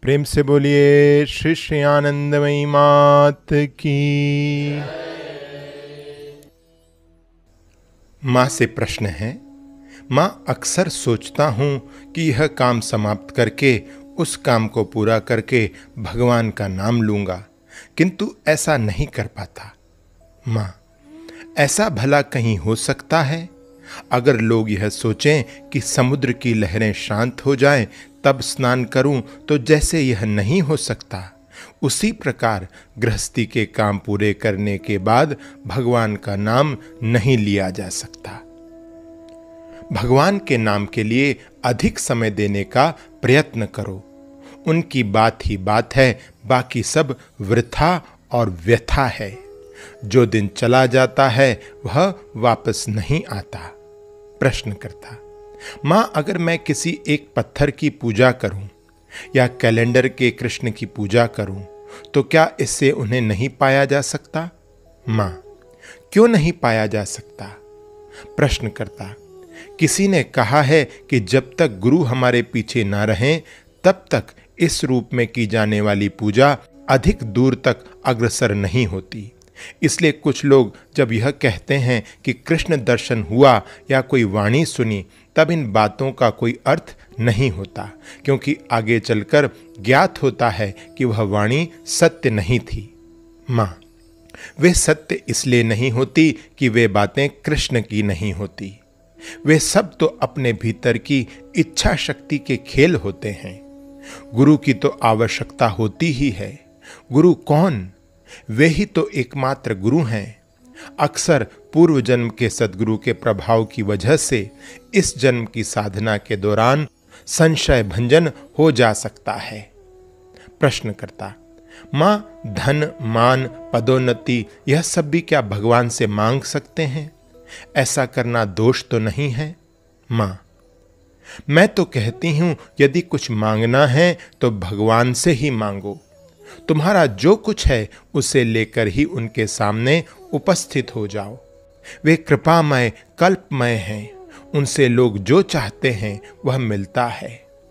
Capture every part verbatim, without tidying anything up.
प्रेम से बोलिए श्री श्री आनंदमयी मात की। माँ से प्रश्न है। माँ, अक्सर सोचता हूँ कि यह काम समाप्त करके उस काम को पूरा करके भगवान का नाम लूँगा, किंतु ऐसा नहीं कर पाता। माँ, ऐसा भला कहीं हो सकता है? अगर लोग यह सोचें कि समुद्र की लहरें शांत हो जाएं तब स्नान करूं, तो जैसे यह नहीं हो सकता, उसी प्रकार गृहस्थी के काम पूरे करने के बाद भगवान का नाम नहीं लिया जा सकता। भगवान के नाम के लिए अधिक समय देने का प्रयत्न करो। उनकी बात ही बात है, बाकी सब वृथा और व्यथा है। जो दिन चला जाता है वह वापस नहीं आता। प्रश्नकर्ता: माँ, अगर मैं किसी एक पत्थर की पूजा करूं या कैलेंडर के कृष्ण की पूजा करूं, तो क्या इससे उन्हें नहीं पाया जा सकता? माँ: क्यों नहीं पाया जा सकता? प्रश्नकर्ता: किसी ने कहा है कि जब तक गुरु हमारे पीछे ना रहें, तब तक इस रूप में की जाने वाली पूजा अधिक दूर तक अग्रसर नहीं होती। इसलिए कुछ लोग जब यह कहते हैं कि कृष्ण दर्शन हुआ या कोई वाणी सुनी, तब इन बातों का कोई अर्थ नहीं होता, क्योंकि आगे चलकर ज्ञात होता है कि वह वाणी सत्य नहीं थी। माँ: वे सत्य इसलिए नहीं होती कि वे बातें कृष्ण की नहीं होती। वे सब तो अपने भीतर की इच्छा शक्ति के खेल होते हैं। गुरु की तो आवश्यकता होती ही है। गुरु कौन? वे ही तो एकमात्र गुरु हैं। अक्सर पूर्व जन्म के सद्गुरु के प्रभाव की वजह से इस जन्म की साधना के दौरान संशय भंजन हो जा सकता है। प्रश्नकर्ता: माँ, धन, मान, पदोन्नति यह सब भी क्या भगवान से मांग सकते हैं? ऐसा करना दोष तो नहीं है? माँ: मैं तो कहती हूं, यदि कुछ मांगना है तो भगवान से ही मांगो। तुम्हारा जो कुछ है उसे लेकर ही उनके सामने उपस्थित हो जाओ। वे कृपामय, कल्पमय हैं। उनसे लोग जो चाहते हैं वह मिलता है।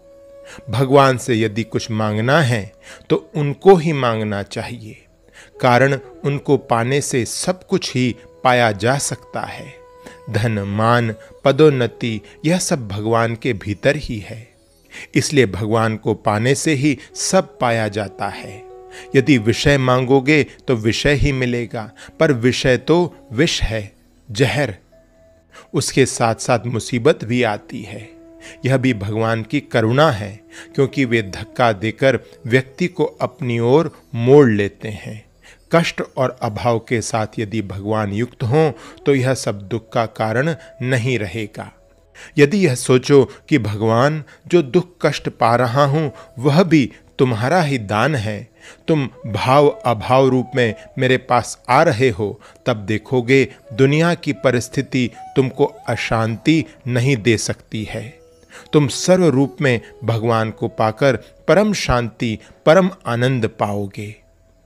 भगवान से यदि कुछ मांगना है तो उनको ही मांगना चाहिए, कारण उनको पाने से सब कुछ ही पाया जा सकता है। धन, मान, पदोन्नति यह सब भगवान के भीतर ही है। इसलिए भगवान को पाने से ही सब पाया जाता है। यदि विषय मांगोगे तो विषय ही मिलेगा, पर विषय तो विष है, जहर। उसके साथ साथ मुसीबत भी आती है। यह भी भगवान की करुणा है, क्योंकि वे धक्का देकर व्यक्ति को अपनी ओर मोड़ लेते हैं। कष्ट और अभाव के साथ यदि भगवान युक्त हों तो यह सब दुख का कारण नहीं रहेगा। यदि यह सोचो कि भगवान, जो दुख कष्ट पा रहा हूं वह भी तुम्हारा ही दान है, तुम भाव अभाव रूप में मेरे पास आ रहे हो, तब देखोगे दुनिया की परिस्थिति तुमको अशांति नहीं दे सकती है। तुम सर्व रूप में भगवान को पाकर परम शांति, परम आनंद पाओगे।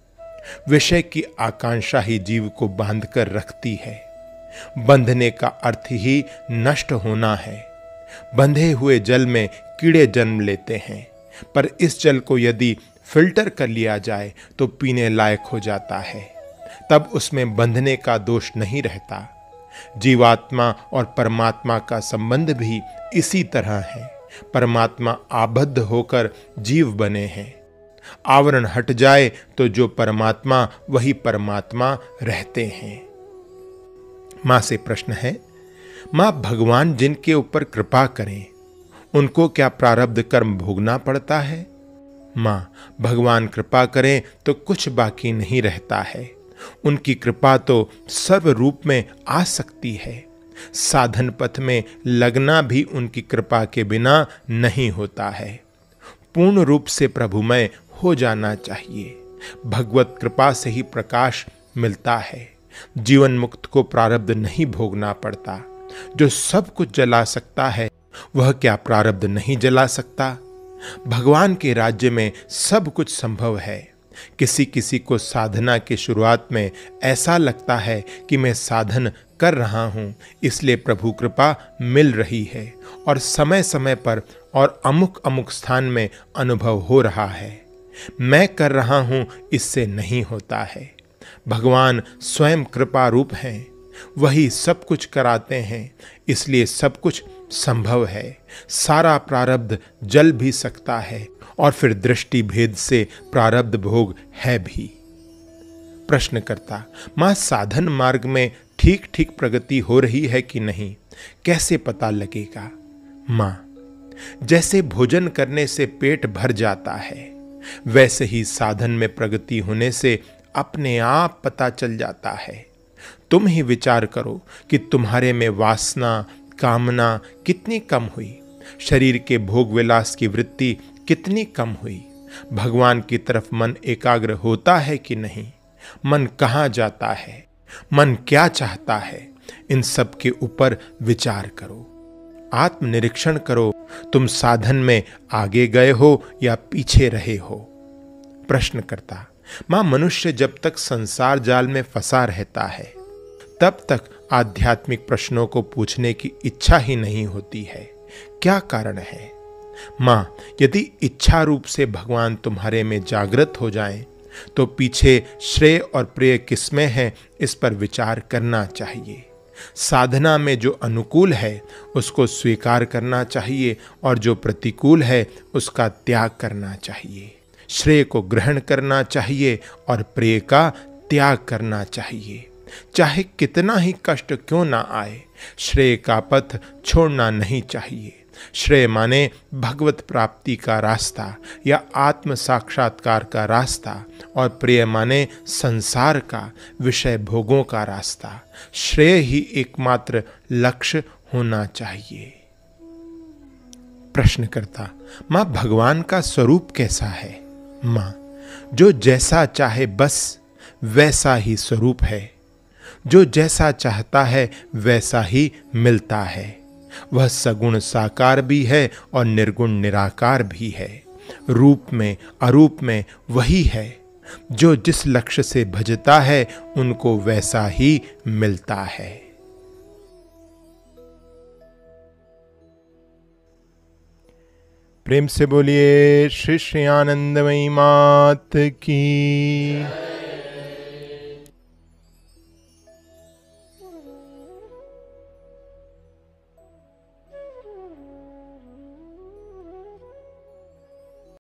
विषय की आकांक्षा ही जीव को बांधकर रखती है। बंधने का अर्थ ही नष्ट होना है। बंधे हुए जल में कीड़े जन्म लेते हैं, पर इस जल को यदि फिल्टर कर लिया जाए तो पीने लायक हो जाता है। तब उसमें बंधने का दोष नहीं रहता। जीवात्मा और परमात्मा का संबंध भी इसी तरह है। परमात्मा आबद्ध होकर जीव बने हैं। आवरण हट जाए तो जो परमात्मा वही परमात्मा रहते हैं। माँ से प्रश्न है। माँ, भगवान जिनके ऊपर कृपा करें उनको क्या प्रारब्ध कर्म भोगना पड़ता है? माँ, भगवान कृपा करें तो कुछ बाकी नहीं रहता है। उनकी कृपा तो सर्व रूप में आ सकती है। साधन पथ में लगना भी उनकी कृपा के बिना नहीं होता है। पूर्ण रूप से प्रभुमय हो जाना चाहिए। भगवत कृपा से ही प्रकाश मिलता है। जीवन मुक्त को प्रारब्ध नहीं भोगना पड़ता। जो सब कुछ जला सकता है वह क्या प्रारब्ध नहीं जला सकता? भगवान के राज्य में सब कुछ संभव है। किसी किसी को साधना की शुरुआत में ऐसा लगता है कि मैं साधन कर रहा हूँ, इसलिए प्रभु कृपा मिल रही है और समय समय पर और अमुक अमुक स्थान में अनुभव हो रहा है। मैं कर रहा हूँ, इससे नहीं होता है। भगवान स्वयं कृपा रूप हैं, वही सब कुछ कराते हैं, इसलिए सब कुछ संभव है। सारा प्रारब्ध जल भी सकता है और फिर दृष्टि भेद से प्रारब्ध भोग है भी। प्रश्नकर्ता, मां साधन मार्ग में ठीक ठीक प्रगति हो रही है कि नहीं, कैसे पता लगेगा? मां, जैसे भोजन करने से पेट भर जाता है, वैसे ही साधन में प्रगति होने से अपने आप पता चल जाता है। तुम ही विचार करो कि तुम्हारे में वासना, कामना कितनी कम हुई, शरीर के भोग विलास की वृत्ति कितनी कम हुई। भगवान की तरफ मन एकाग्र होता है कि नहीं? मन कहाँ जाता है? मन क्या चाहता है? इन सब के ऊपर विचार करो, आत्मनिरीक्षण करो। तुम साधन में आगे गए हो या पीछे रहे हो? प्रश्नकर्ता, मां, मनुष्य जब तक संसार जाल में फंसा रहता है, तब तक आध्यात्मिक प्रश्नों को पूछने की इच्छा ही नहीं होती है। क्या कारण है? मां, यदि इच्छा रूप से भगवान तुम्हारे में जागृत हो जाएं, तो पीछे श्रेय और प्रेय किसमें है, इस पर विचार करना चाहिए। साधना में जो अनुकूल है उसको स्वीकार करना चाहिए और जो प्रतिकूल है उसका त्याग करना चाहिए। श्रेय को ग्रहण करना चाहिए और प्रेय का त्याग करना चाहिए। चाहे कितना ही कष्ट क्यों ना आए, श्रेय का पथ छोड़ना नहीं चाहिए। श्रेय माने भगवत प्राप्ति का रास्ता या आत्म साक्षात्कार का रास्ता, और प्रिय माने संसार का, विषय भोगों का रास्ता। श्रेय ही एकमात्र लक्ष्य होना चाहिए। प्रश्नकर्ता, मां, भगवान का स्वरूप कैसा है? मां, जो जैसा चाहे बस वैसा ही स्वरूप है। जो जैसा चाहता है वैसा ही मिलता है। वह सगुण साकार भी है और निर्गुण निराकार भी है। रूप में अरूप में वही है। जो जिस लक्ष्य से भजता है उनको वैसा ही मिलता है। प्रेम से बोलिए श्री श्री आनंदमयी मात की।